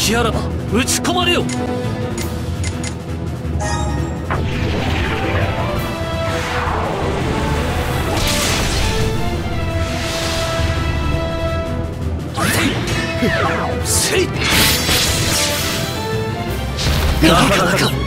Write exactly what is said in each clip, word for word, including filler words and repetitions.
気あらば撃ち込まれよ。せい。なかなか。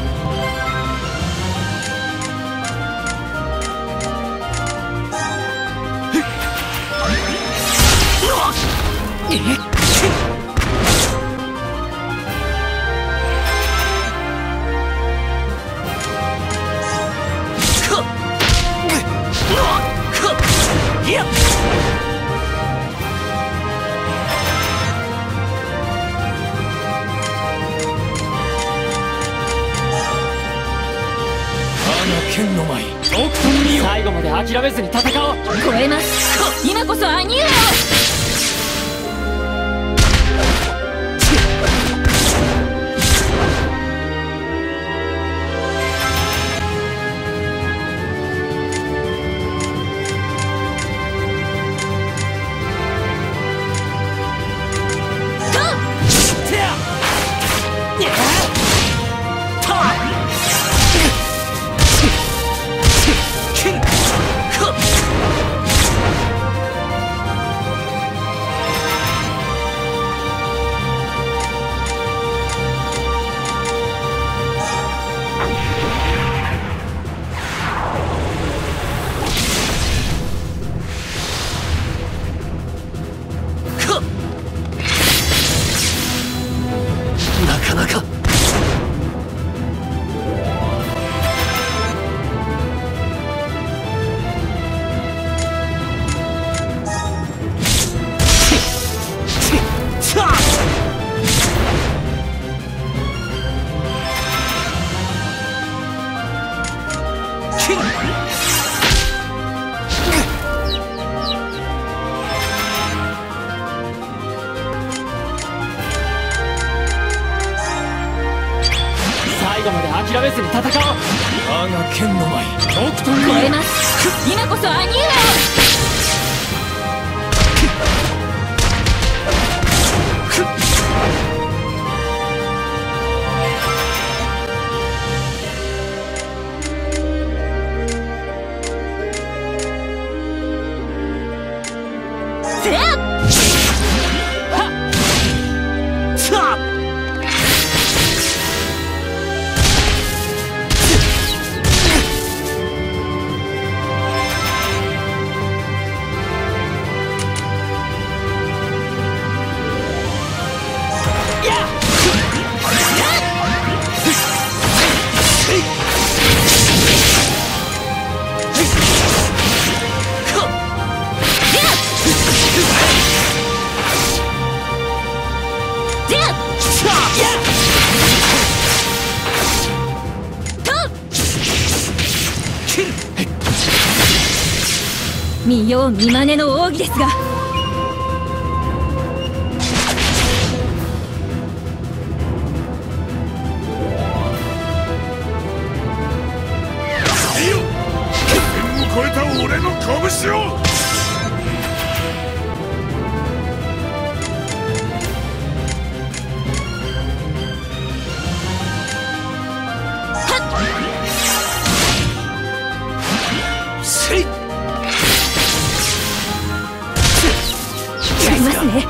剣の舞、最後まで諦めずに戦おう。 超えます。今こそ兄上を。 なかなか。最後まで諦めずに戦おう。我が剣の舞、とくと超えます。今こそ兄上を。せやっ見よう見まねの奥義ですが。 いいよ、天を超えた俺の拳を。 せい。 やりますね。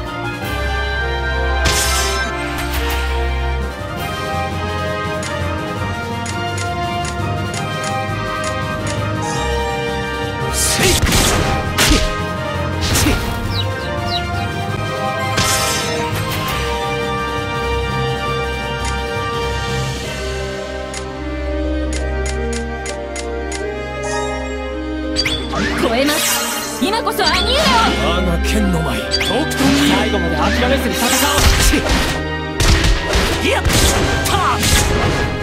せい。 超えます。今こそ兄上を。 我が剣の舞、とくと最後まで諦めずに戦おう。やったー。